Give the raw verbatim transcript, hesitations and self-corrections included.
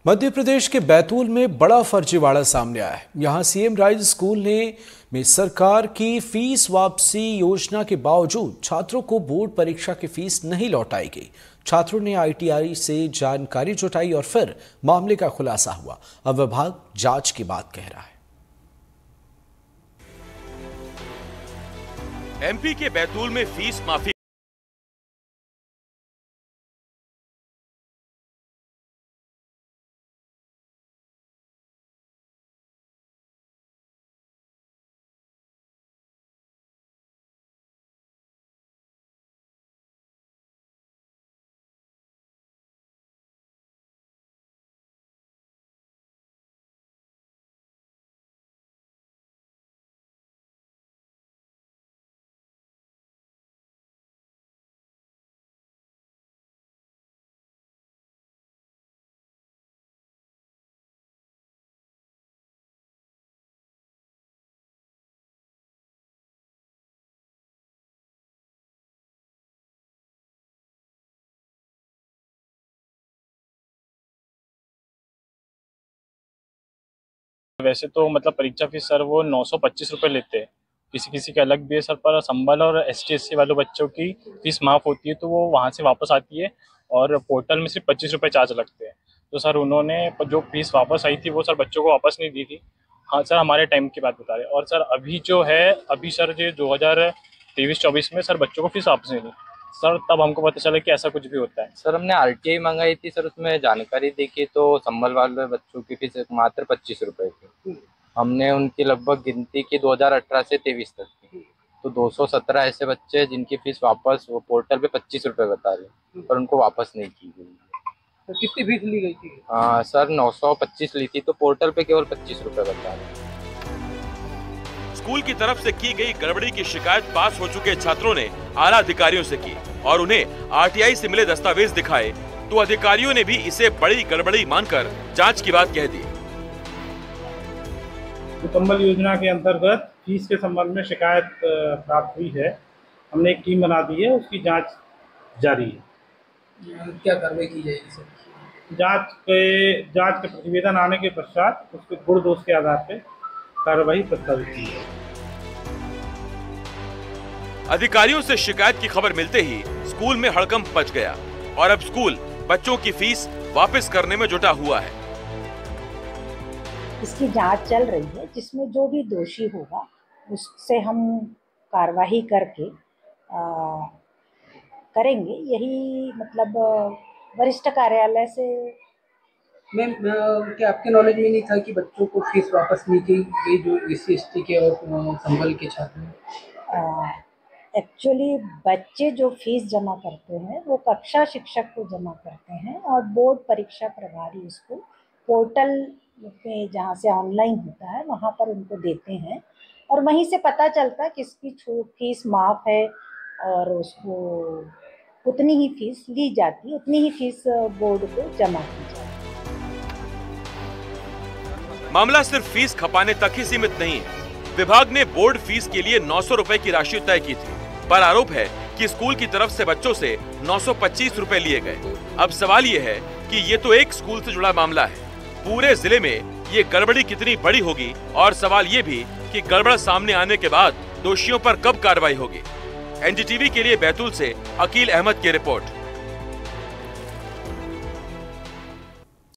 मध्य प्रदेश के बैतूल में बड़ा फर्जीवाड़ा सामने आया है। यहां सीएम राइज स्कूल ने में सरकार की फीस वापसी योजना के बावजूद छात्रों को बोर्ड परीक्षा की फीस नहीं लौटाई गई। छात्रों ने आईटीआई से जानकारी जुटाई और फिर मामले का खुलासा हुआ। अब विभाग जांच की बात कह रहा है। एमपी के बैतूल में फीस माफी वैसे तो मतलब परीक्षा फीस सर वो नौ सौ पच्चीस रुपये लेते हैं। किसी किसी के अलग भी है सर, पर संबल और एस टी एस सी वालों बच्चों की फीस माफ़ होती है तो वो वहाँ से वापस आती है और पोर्टल में सिर्फ पच्चीस रुपये चार्ज लगते हैं। तो सर उन्होंने जो फीस वापस आई थी वो सर बच्चों को वापस नहीं दी थी। हाँ सर, हमारे टाइम की बात बता रहे हैं। और सर अभी जो है अभी सर जो दो हज़ार तेईस चौबीस में सर बच्चों को फीस वापस नहीं दी सर, तब हमको पता चला कि ऐसा कुछ भी होता है। सर हमने आरटीआई मंगाई थी सर, उसमें जानकारी देखी तो संबल वाले बच्चों की फीस मात्र पच्चीस रुपए थी। हमने उनकी लगभग गिनती की दो हज़ार अठारह से तेईस तक की, तो दो सौ सत्रह ऐसे बच्चे जिनकी फीस वापस वो पोर्टल पे पच्चीस रुपए बता रहे पर उनको वापस नहीं की गई। तो कितनी फीस ली गई थी? आ, सर नौ सौ पच्चीस ली थी तो पोर्टल पे केवल पच्चीस रुपए बता रहे। स्कूल की तरफ से की गई गड़बड़ी की शिकायत पास हो चुके छात्रों ने आला अधिकारियों से की और उन्हें आरटीआई से मिले दस्तावेज दिखाए तो अधिकारियों ने भी इसे बड़ी गड़बड़ी मानकर जांच की बात कह दी। संबल योजना के अंतर्गत फीस के संबंध में शिकायत प्राप्त हुई है। हमने एक टीम बना दी है, उसकी जांच जारी है। क्या कार्रवाई की जाएगी सर? जांच के जांच के प्रतिवेदन आने के पश्चात उसके गुण दोष के आधार पर कार्रवाई प्रस्तावित की है। अधिकारियों से शिकायत की खबर मिलते ही स्कूल में हड़कंप मच गया और अब स्कूल बच्चों की फीस वापस करने में जुटा हुआ है। इसकी जांच चल रही है, जिसमें जो भी दोषी होगा उससे हम कार्रवाई करके आ, करेंगे। यही मतलब वरिष्ठ कार्यालय से। मैम क्या आपके नॉलेज में नहीं था कि बच्चों को फीस वापस नहीं की गई जो एस सी एस टी के और संबल के छात्र हैं? एक्चुअली बच्चे जो फीस जमा करते हैं वो कक्षा शिक्षक को जमा करते हैं और बोर्ड परीक्षा प्रभारी उसको पोर्टल पे जहाँ से ऑनलाइन होता है वहाँ पर उनको देते हैं और वहीं से पता चलता है किसकी छूट फीस माफ़ है और उसको उतनी ही फीस ली जाती है, उतनी ही फीस बोर्ड को जमा की जाती है। मामला सिर्फ फीस खपाने तक ही सीमित नहीं है। विभाग ने बोर्ड फीस के लिए नौ सौ रुपए की राशि तय की थी, पर आरोप है कि स्कूल की तरफ से बच्चों से नौ सौ पच्चीस रुपए लिए गए। अब सवाल ये है कि ये तो एक स्कूल से जुड़ा मामला है, पूरे जिले में ये गड़बड़ी कितनी बड़ी होगी और सवाल ये भी कि गड़बड़ सामने आने के बाद दोषियों पर कब कार्रवाई होगी। एनडीटीवी के लिए बैतूल से अकील अहमद की रिपोर्ट।